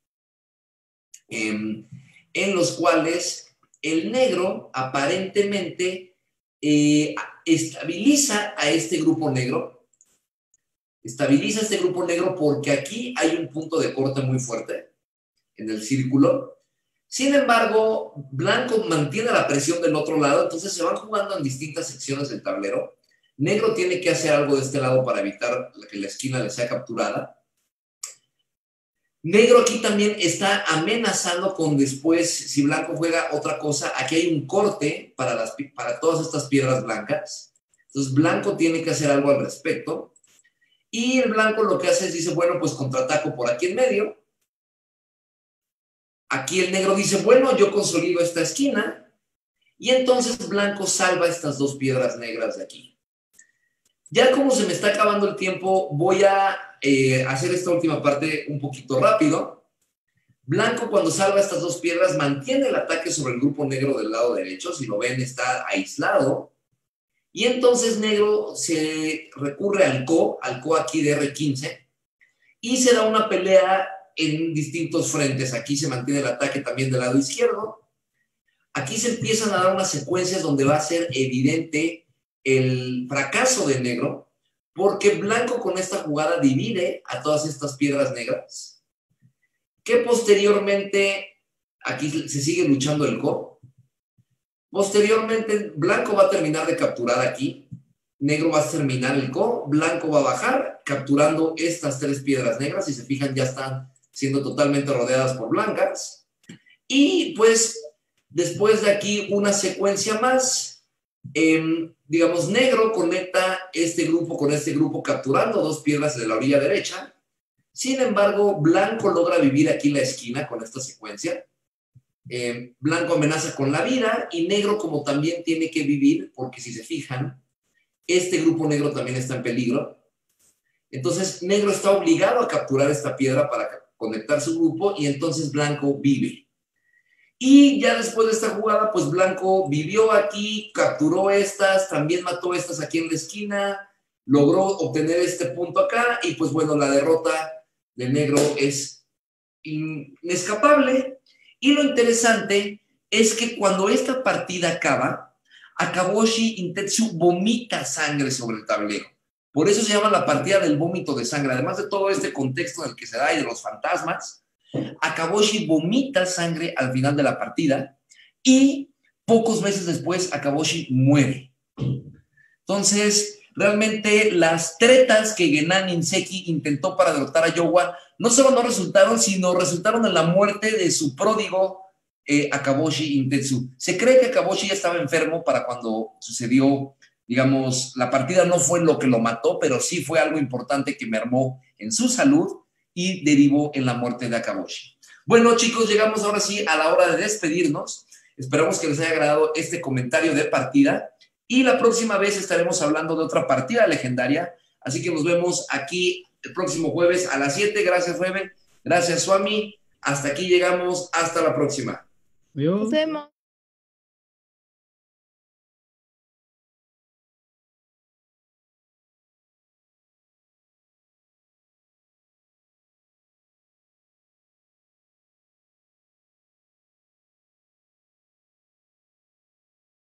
en los cuales el negro aparentemente estabiliza a este grupo negro. Estabiliza a este grupo negro porque aquí hay un punto de corte muy fuerte en el círculo. Sin embargo, blanco mantiene la presión del otro lado, entonces se van jugando en distintas secciones del tablero. Negro tiene que hacer algo de este lado para evitar que la esquina le sea capturada. Negro aquí también está amenazando con después, si blanco juega otra cosa, aquí hay un corte para todas estas piedras blancas. Entonces blanco tiene que hacer algo al respecto. Y el blanco lo que hace es, dice, bueno, pues contraataco por aquí en medio. Aquí el negro dice, bueno, yo consolido esta esquina. Y entonces blanco salva estas dos piedras negras de aquí. Ya como se me está acabando el tiempo, voy a hacer esta última parte un poquito rápido. Blanco, cuando salva estas dos piedras, mantiene el ataque sobre el grupo negro del lado derecho. Si lo ven, está aislado. Y entonces negro se recurre al co aquí de R15, y se da una pelea en distintos frentes. Aquí se mantiene el ataque también del lado izquierdo. Aquí se empiezan a dar unas secuencias donde va a ser evidente el fracaso de negro, porque blanco con esta jugada divide a todas estas piedras negras, que posteriormente, aquí se sigue luchando el co. Posteriormente, blanco va a terminar de capturar aquí, negro va a terminar el co, blanco va a bajar, capturando estas tres piedras negras. Si se fijan, ya están siendo totalmente rodeadas por blancas. Y pues, después de aquí, una secuencia más. Digamos, negro conecta este grupo con este grupo, capturando dos piedras de la orilla derecha. Sin embargo, blanco logra vivir aquí la esquina con esta secuencia. Blanco amenaza con la vida, y negro como también tiene que vivir, porque si se fijan, este grupo negro también está en peligro. Entonces, negro está obligado a capturar esta piedra para conectar su grupo, y entonces blanco vive. Y ya después de esta jugada, pues blanco vivió aquí, capturó estas, también mató estas aquí en la esquina, logró obtener este punto acá, y pues bueno, la derrota de negro es inescapable. Y lo interesante es que cuando esta partida acaba, Akaboshi Intetsu vomita sangre sobre el tablero. Por eso se llama la partida del vómito de sangre. Además de todo este contexto en el que se da y de los fantasmas, Akaboshi vomita sangre al final de la partida, y pocos meses después Akaboshi muere. Entonces, realmente las tretas que Genan Inseki intentó para derrotar a Yowa no solo no resultaron, sino resultaron en la muerte de su pródigo Akaboshi Intetsu. Se cree que Akaboshi ya estaba enfermo para cuando sucedió, digamos, la partida. No fue lo que lo mató, pero sí fue algo importante que mermó en su salud y derivó en la muerte de Akaboshi. Bueno, chicos, llegamos ahora sí a la hora de despedirnos. Esperamos que les haya agradado este comentario de partida, y la próxima vez estaremos hablando de otra partida legendaria. Así que nos vemos aquí el próximo jueves a las 7. Gracias, Rebe. Gracias, Swami. Hasta aquí llegamos. Hasta la próxima. Adiós. Nos vemos.